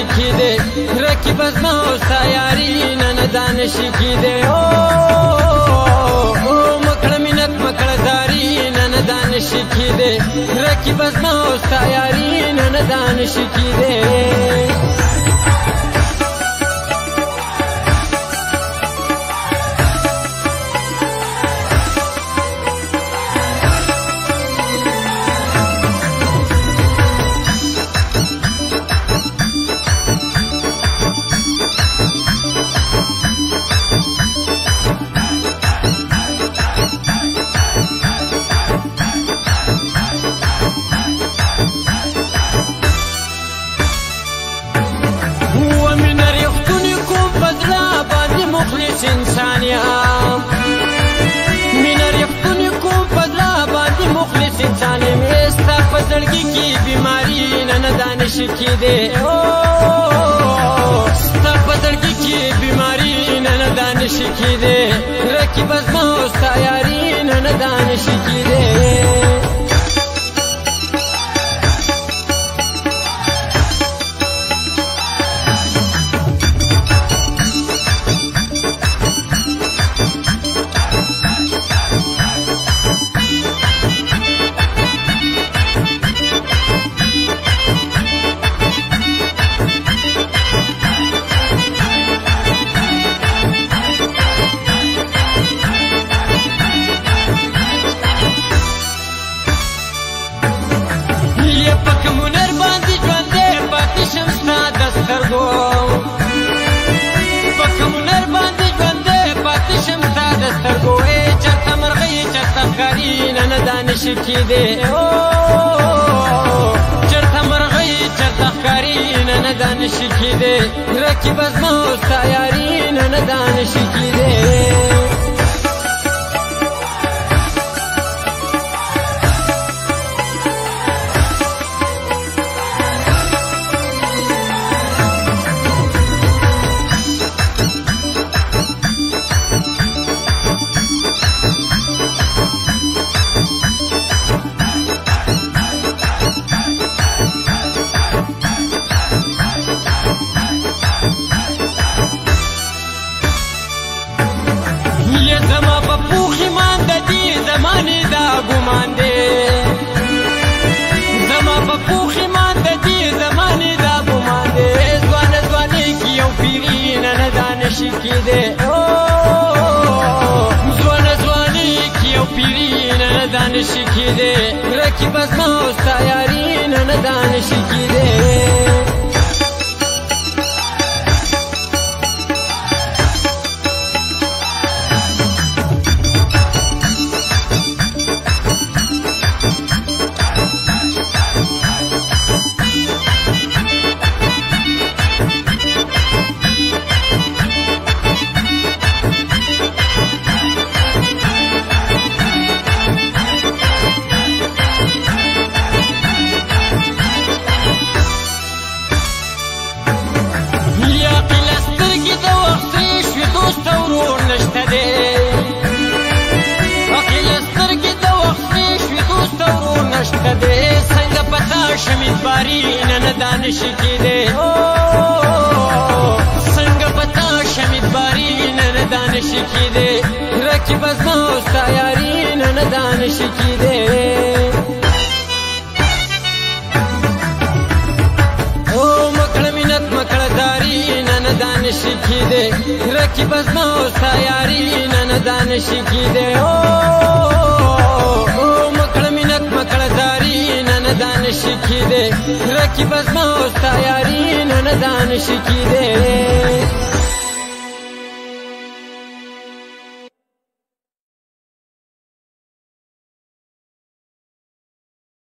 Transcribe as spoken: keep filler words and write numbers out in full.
شکی دے رکیب از ما ستا یاری نن دانشی کی دے او مکڑ منت مکڑ داری نن دانشی کی دے رکیب از ما ستا یاری نن دانشی کی دے انسانیام مینا ریختونی کوم پدلا باندې مخلص انسان یم استا پزړګي کی بیماری نن دانش کی دے او استا پزړګي کی بیماری نن دانش کی دے رکیب از ما استا یاری نن دانش کی دے شکی دے او چرتا مرغی چرتا خکاری نن دانش کی دے رکیب از ما ستا یاری نن دانش کی دے ګمان دے زما په پوخې مان د دې زمانې دا ګمان دے ځوان ځوانې کې یو پیری نن دانش کی دے او ځوان ځوانې کې یو پیری نن دانش کی دے رکیب از ما ستا یاری نن دانش کی دے څنګه پتا شمید باری نن دانش کی دے او څنګه پتا شمید باری نن دانش کی دے رکیب از ما ستا یاری نن دانش کی دے او مکړ منت مکړ داری نن دانش کی دے رکیب از ما ستا یاری نن دانش کی دے او دانش کی دے رکیب از ما ستا یاری نن دانش کی دے